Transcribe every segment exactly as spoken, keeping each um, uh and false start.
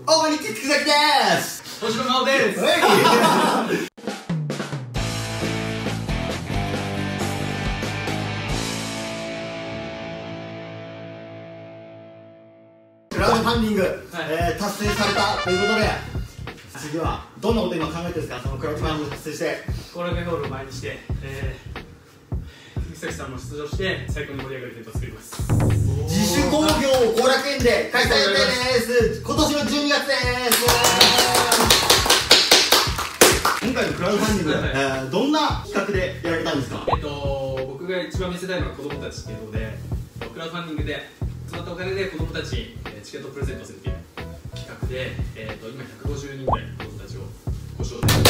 オーガニック菊崎です。 星野真央です。 クラウドファンディング、 はい、 えー、達成されたということで、次はどんなこと今考えてるんですか。そのクラウドファンディング達成して後楽園ホールを前にして、えー、菊崎さんも出場して最高に盛り上がるイベントを作ります。 自主興行を後楽園で開催予定です。今年のじゅうにがつです。今回のクラウドファンディング、はいはい、えー、どんな企画でやられたんですか。 えっと僕が一番見せたいのは子供たちっていうので、クラウドファンディングで集まったお金で子供たちにチケットをプレゼントするっていう企画で、えー、と今ひゃくごじゅうにんぐらい子供たちをご招待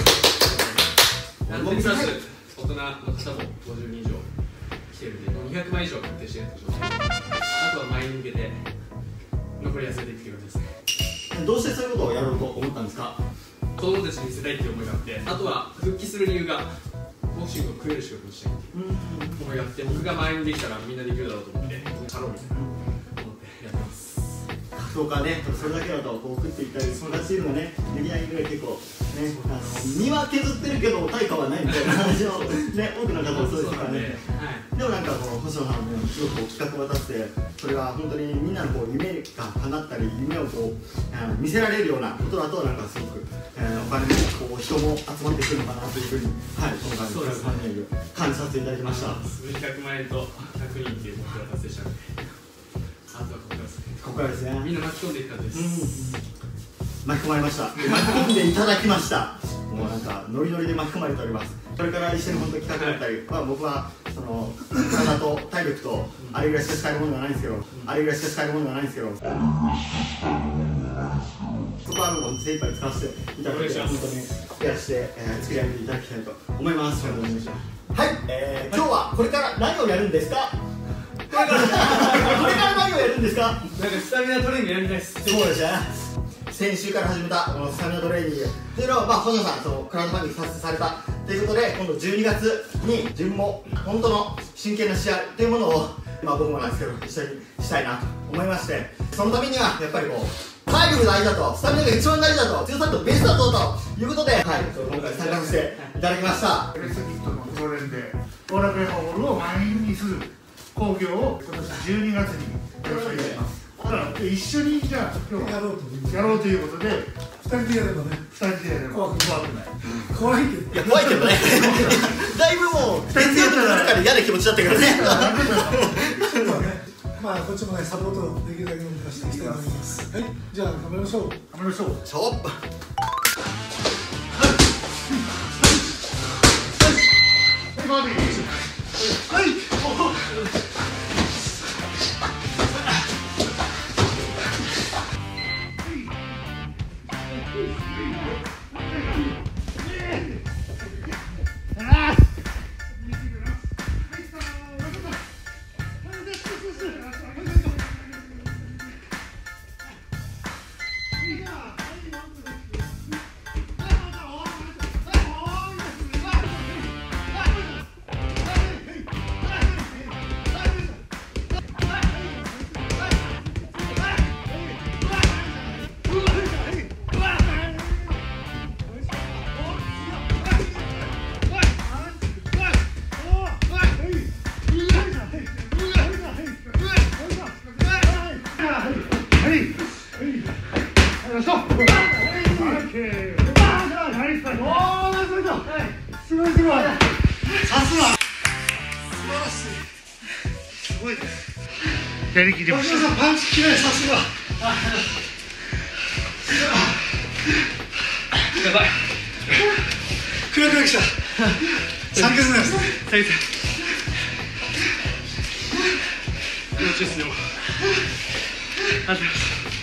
なんでプラス大人の方もごじゅうにん以上来てるんで、にひゃくまい以上確定してるってことで、あとは前に向けて残り痩せていくっていう感じですね。 どうしてそういうことをやろうと思ったんですか。 子供たちに見せたいっていう思いがあって、あとは復帰する理由がボクシングを食える仕事にしたいっていう思いがあって、僕が前にできたらみんなできるだろうと思ってチャロみたいな思ってやってます。 格闘家ね、それだけだとこう食っていったり育ちるのがねできないぐらい結構ね、あの身は削ってるけど対価はないみたいな話をね多くの方もそうですからね。でもなんかこう星野さんのすごく企画を渡して、それが本当にみんなのこう夢が叶ったり夢をこうあの見せられるようなことだと、なんかすごく、えー、お金もこう人も集まってくるのかなというふうに、はい、今回のクラウドファンディング感じさせていただきました。 ひゃくまんえんとひゃくにんっていう目標が達成したので、あとはここからですね。 ここからですね。 みんな巻き込んでいく感じです。 巻き込まれました。巻き込んでいただきました。もうなんかノリノリで巻き込まれております。これから一緒に本当に企画だったり、まあ僕はその体と体力とあれぐらいしか使えるものがないんですけど、あれぐらいしか使えるものがないんですけど、そこはもう精一杯使わせていただいて、本当に増やして、えー、作り上げていただきたいと思います。はい、えー、今日はこれから何をやるんですか。これからこれから何をやるんですか。 なんかスタミナトレーニングやりたいです。 そうですね。先週から始めたこのスタミナトレーニングというのを、まあ、星野さんそのクラウドファンディング達成されたということで、今度じゅうにがつに自分も本当の真剣な試合というものを、まあ、僕もなんですけど一緒にしたいなと思いまして、そのためにはやっぱりこう体力大事だと、スタミナが一番大事だと、強さとベストだとということで、はい、今回参加させていただきました。 ベストキットの常連で後楽園ホールを満員にする興行を今年じゅうにがつにやろうと思います。だから一緒にじゃあ今日やろうとやろうということで、ふたりでやればね、ふたりでやれば怖くない。 怖いけど、いや怖いけどね。だいぶもう別々の中で嫌な気持ちだったけどね。 まあこっちもねサポートできるだけのことしていきたいと思います。はい、じゃあ頑張りましょう。 頑張りましょう。 ショップ。はい。 すごいすごい。さすが。素晴らしい。すごいです。やりきりました。 パンチきれい、さすが。 やばい。 暗くなってきた。酸欠なんですね。 最悪。気持ちいいですね。もう。ありがとうございます。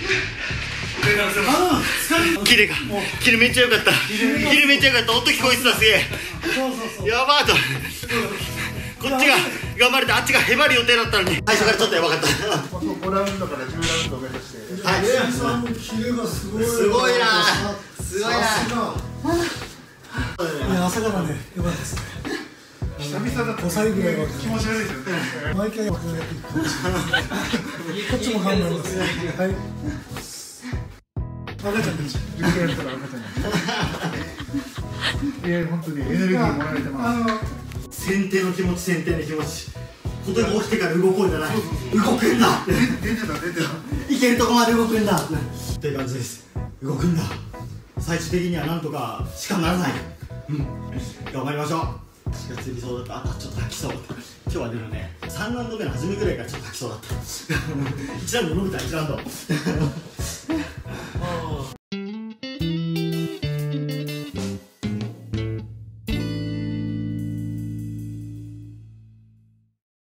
キレが、キレめっちゃ良かった。キレめっちゃ良かった。音聞こえてた、すげえ。やばーと。こっちが頑張れて、あっちがへばる予定だったのに、最初からちょっとやばかった。 ごラウンドからじゅうラウンドを目指して。 はい。 キレがすごい。 すごいな。すごいな。 いや、朝からね、良かったですね。 久々だとごさいぐらいは気持ち悪いですよね。 毎回僕がやっていくかもしれない。こっちも頑張ります。はい。 赤ちゃんたち。 じゅっかいやったら赤ちゃんになっちゃう。いや本当にエネルギーもらえてます。 先手の気持ち、先手の気持ち、ことが起きてから動こうじゃない、動くんだって、 出てた出てた、 いけるとこまで動くんだっていう感じです。動くんだ、最終的にはなんとかしかならない。うん、頑張りましょう。しかつきそうだった。あ、ちょっと吐きそうだった。今日はでもね、さんラウンド目の初めぐらいからちょっと吐きそうだった。いちラウンド伸びた、いちラウンド